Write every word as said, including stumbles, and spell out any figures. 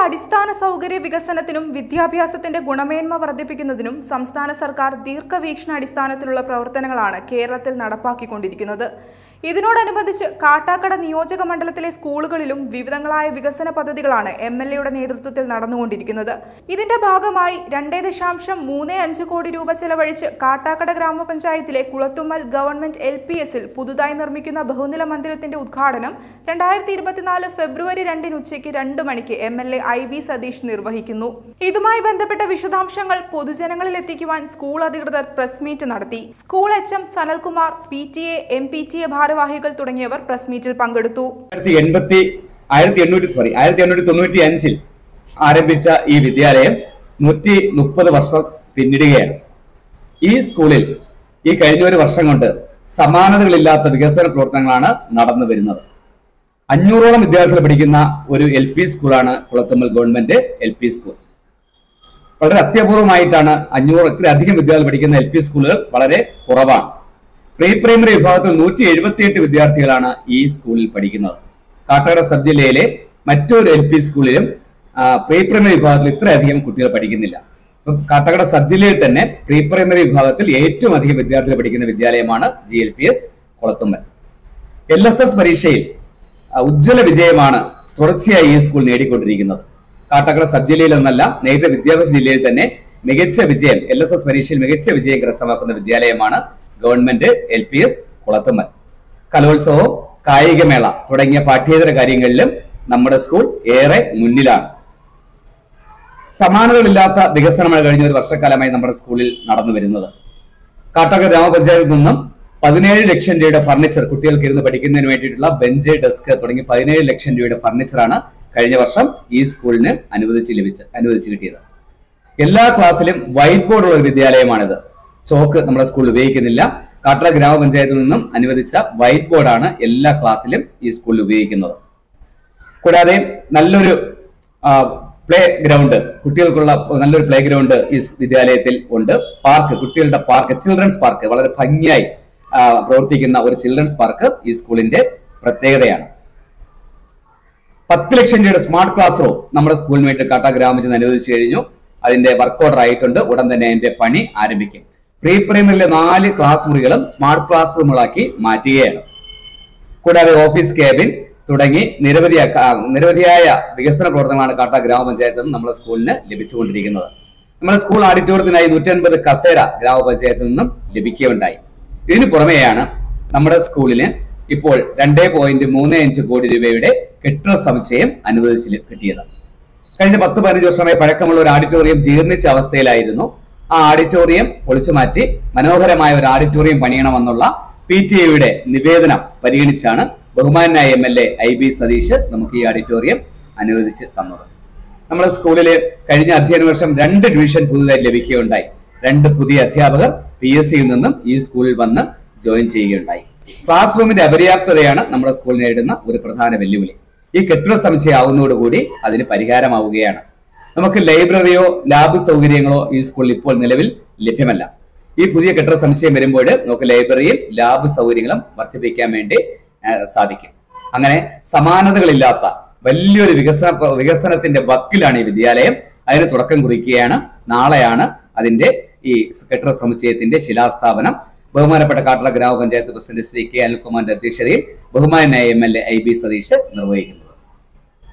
അടിസ്ഥാന സൗകര്യ വികസനത്തിനും വിദ്യാഭ്യാസത്തിന്റെ ഗുണമേന്മ വർദ്ധിപ്പിക്കുന്നതിനും സംസ്ഥാന സർക്കാർ ദീർഘവീക്ഷണാടിസ്ഥാനത്തിലുള്ള പ്രവർത്തനങ്ങളാണ് കേരളത്തിൽ നടപ്പാക്കിക്കൊണ്ടിരിക്കുന്നത്. ഇതിനോടനുബന്ധിച്ച് കാട്ടാക്കട നിയോജക മണ്ഡലത്തിലെ സ്കൂളുകളിലും വിവിധങ്ങളായ വികസന പദ്ധതികളാണ് എം എൽ എയുടെ നേതൃത്വത്തിൽ നടന്നുകൊണ്ടിരിക്കുന്നത്. ഇതിന്റെ ഭാഗമായി രണ്ടേ ദശാംശം മൂന്ന് അഞ്ച് കോടി രൂപ ചെലവഴിച്ച് കാട്ടാക്കട ഗ്രാമപഞ്ചായത്തിലെ കുളത്തുമ്മൽ ഗവൺമെന്റ് എൽ പി എസിൽ പുതുതായി നിർമ്മിക്കുന്ന ബഹുനില മന്ദിരത്തിന്റെ ഉദ്ഘാടനം രണ്ടായിരത്തി ഇരുപത്തിനാല് ഫെബ്രുവരി രണ്ടിന് ഉച്ചയ്ക്ക് രണ്ട് മണിക്ക് M L A I B Satheesh നിർവഹിക്കുന്നു. ഇതുമായി ബന്ധപ്പെട്ട വിശദാംശങ്ങൾ പൊതുജനങ്ങളിൽ എത്തിക്കുവാൻ സ്കൂൾ അധികൃതർ പ്രസ് മീറ്റ് നടത്തി. School H M Sanalkumar, P T A, M P T A ഭാരവാഹികൾ തുടങ്ങിയവർ പ്രസ് മീറ്റിൽ പങ്കെടുത്തു. ആയിരത്തി എണ്ണൂറ്റി സോറി ആയിരത്തി എണ്ണൂറ്റി തൊണ്ണൂറ്റി അഞ്ചിൽ ആരംഭിച്ച ഈ വിദ്യാലയം നൂറ്റി മുപ്പത് വർഷം പിന്നിടുകയാണ്. ഈ സ്കൂളിൽ ഈ കഴിഞ്ഞ ഒരു വർഷം കൊണ്ട് സമാനതകളില്ലാത്ത വികസന പ്രവർത്തനങ്ങളാണ് നടന്നു വരുന്നത്. അഞ്ഞൂറോളം വിദ്യാർത്ഥികൾ പഠിക്കുന്ന ഒരു എൽ പി സ്കൂളാണ് Kulathummal government L P school. വളരെ അത്യപൂർവമായിട്ടാണ് അഞ്ഞൂറത്തിലധികം വിദ്യാർത്ഥികൾ പഠിക്കുന്ന എൽ പി സ്കൂളുകൾ വളരെ കുറവാണ്. പ്രീ പ്രൈമറി വിഭാഗത്തിൽ നൂറ്റി എഴുപത്തിയെട്ട് വിദ്യാർത്ഥികളാണ് ഈ സ്കൂളിൽ പഠിക്കുന്നത്. കാട്ടാക്കട സബ് ജില്ലയിലെ മറ്റൊരു എൽ പി സ്കൂളിലും പ്രീ പ്രൈമറി വിഭാഗത്തിൽ ഇത്രയധികം കുട്ടികൾ പഠിക്കുന്നില്ല. കാട്ടാക്കട സബ് ജില്ലയിൽ തന്നെ പ്രീ പ്രൈമറി വിഭാഗത്തിൽ ഏറ്റവും അധികം വിദ്യാർത്ഥികൾ പഠിക്കുന്ന വിദ്യാലയമാണ് G L P S Kulathummal. L S S പരീക്ഷയിൽ ഉജ്ജ്വല വിജയമാണ് തുടർച്ചയായി ഈ സ്കൂൾ നേടിക്കൊണ്ടിരിക്കുന്നത്. കാട്ടാക്കട സബ് ജില്ലയിൽ ഒന്നല്ല, നേരത്തെ വിദ്യാഭ്യാസ ജില്ലയിൽ തന്നെ മികച്ച വിജയം എൽ എസ് എസ് പരീക്ഷയിൽ മികച്ച വിജയം കരസ്ഥമാക്കുന്ന വിദ്യാലയമാണ് government L P S Kulathummal. കലോത്സവം, കായികമേള തുടങ്ങിയ പാഠ്യേതര കാര്യങ്ങളിലും നമ്മുടെ സ്കൂൾ ഏറെ മുന്നിലാണ്. സമാനതകളില്ലാത്ത വികസനമാണ് കഴിഞ്ഞ ഒരു വർഷക്കാലമായി നമ്മുടെ സ്കൂളിൽ നടന്നു വരുന്നത്. കാട്ടാക്കട ഗ്രാമപഞ്ചായത്തിൽ നിന്നും പതിനേഴ് ലക്ഷം രൂപയുടെ ഫർണിച്ചർ, കുട്ടികൾക്ക് ഇരുന്ന് പഠിക്കുന്നതിന് വേണ്ടിയിട്ടുള്ള ബെഞ്ച്, ഡെസ്ക് തുടങ്ങി പതിനേഴ് ലക്ഷം രൂപയുടെ ഫർണിച്ചറാണ് കഴിഞ്ഞ വർഷം ഈ സ്കൂളിന് അനുവദിച്ച് ലഭിച്ച് അനുവദിച്ച് കിട്ടിയത്. എല്ലാ ക്ലാസ്സിലും വൈറ്റ് ബോർഡുള്ള ഒരു വിദ്യാലയമാണിത്. ചോക്ക് നമ്മുടെ സ്കൂളിൽ ഉപയോഗിക്കുന്നില്ല. കാട്ടാക്കട ഗ്രാമപഞ്ചായത്തിൽ നിന്നും അനുവദിച്ച വൈറ്റ് ബോർഡാണ് എല്ലാ ക്ലാസ്സിലും ഈ സ്കൂളിൽ ഉപയോഗിക്കുന്നത്. കൂടാതെ നല്ലൊരു പ്ലേ ഗ്രൗണ്ട്, കുട്ടികൾക്കുള്ള നല്ലൊരു പ്ലേ ഗ്രൗണ്ട് ഈ വിദ്യാലയത്തിൽ ഉണ്ട്. പാർക്ക്, കുട്ടികളുടെ പാർക്ക്, ചിൽഡ്രൻസ് പാർക്ക്, വളരെ ഭംഗിയായി പ്രവർത്തിക്കുന്ന ഒരു ചിൽഡ്രൻസ് പാർക്ക് ഈ സ്കൂളിന്റെ പ്രത്യേകതയാണ്. പത്ത് ലക്ഷം രൂപയുടെ സ്മാർട്ട് ക്ലാസ് റൂം നമ്മുടെ സ്കൂളിന് വേണ്ടി കാട്ടാക്കട ഗ്രാമപഞ്ചായത്ത് അനുവദിച്ചു കഴിഞ്ഞു. അതിന്റെ വർക്ക് ഓർഡർ ആയിട്ടുണ്ട്. ഉടൻ തന്നെ അതിന്റെ പണി ആരംഭിക്കും. പ്രീ പ്രൈമറിയിലെ നാല് ക്ലാസ് മുറികളും സ്മാർട്ട് ക്ലാസ് റൂമുകളാക്കി മാറ്റുകയാണ്. കൂടാതെ ഓഫീസ് ക്യാബിൻ തുടങ്ങി നിരവധി നിരവധിയായ വികസന പ്രവർത്തനങ്ങളാണ് കാട്ടാക്കട ഗ്രാമപഞ്ചായത്തിൽ നിന്ന് നമ്മുടെ സ്കൂളിന് ലഭിച്ചുകൊണ്ടിരിക്കുന്നത്. നമ്മുടെ സ്കൂൾ ഓഡിറ്റോറിയത്തിനായി നൂറ്റി അൻപത് കസേര ഗ്രാമപഞ്ചായത്തിൽ നിന്നും ലഭിക്കുകയുണ്ടായി. ഇതിനു പുറമെയാണ് നമ്മുടെ സ്കൂളിന് ഇപ്പോൾ രണ്ടേ പോയിന്റ് മൂന്ന് അഞ്ച് കോടി രൂപയുടെ കെട്ടിട സമുച്ചയം അനുവദിച്ച് കിട്ടിയത്. കഴിഞ്ഞ പത്ത് പതിനഞ്ച് വർഷമായി പഴക്കമുള്ള ഒരു ഓഡിറ്റോറിയം ജീർണിച്ച അവസ്ഥയിലായിരുന്നു. ആ ഓഡിറ്റോറിയം പൊളിച്ചു മാറ്റി മനോഹരമായ ഒരു ഓഡിറ്റോറിയം പണിയണമെന്നുള്ള പി ടി എയുടെ നിവേദനം പരിഗണിച്ചാണ് ബഹുമാനായ M L A I B Satheesh നമുക്ക് ഈ ഓഡിറ്റോറിയം അനുവദിച്ച് തന്നത്. നമ്മുടെ സ്കൂളില് കഴിഞ്ഞ അധ്യയന വർഷം രണ്ട് ഡിവിഷൻ പുതുതായി ലഭിക്കുകയുണ്ടായി. രണ്ട് പുതിയ അധ്യാപകർ പി എസ് സിയിൽ നിന്നും ഈ സ്കൂളിൽ വന്ന് ജോയിൻ ചെയ്യുകയുണ്ടായി. ക്ലാസ് റൂമിന്റെ അപര്യാപ്തതയാണ് നമ്മുടെ സ്കൂൾ നേരിടുന്ന ഒരു പ്രധാന വെല്ലുവിളി. ഈ കെട്ടിട സമുച്ചയം ആവുന്നതോടുകൂടി അതിന് പരിഹാരമാവുകയാണ്. നമുക്ക് ലൈബ്രറിയോ ലാബ് സൗകര്യങ്ങളോ ഈ സ്കൂളിൽ ഇപ്പോൾ നിലവിൽ ലഭ്യമല്ല. ഈ പുതിയ കെട്ടിട സമുച്ചയം വരുമ്പോൾ നമുക്ക് ലൈബ്രറിയും ലാബ് സൗകര്യങ്ങളും വർദ്ധിപ്പിക്കാൻ വേണ്ടി സാധിക്കും. അങ്ങനെ സമാനതകളില്ലാത്ത വലിയൊരു വികസന വികസനത്തിന്റെ വക്കിലാണ് ഈ വിദ്യാലയം. അതിന് തുടക്കം കുറിക്കുകയാണ്. നാളെയാണ് അതിന്റെ ഈ കെട്ടിട സമുച്ചയത്തിന്റെ ശിലാസ്ഥാപനം. ബഹുമാനപ്പെട്ട കാട്ടാക്കട ഗ്രാമപഞ്ചായത്ത് പ്രസിഡന്റ് ശ്രീ കെ അനിൽകുമാറിന്റെ അധ്യക്ഷതയിൽ ബഹുമാനായ M L A I B Satheesh നിർവഹിക്കുന്നു.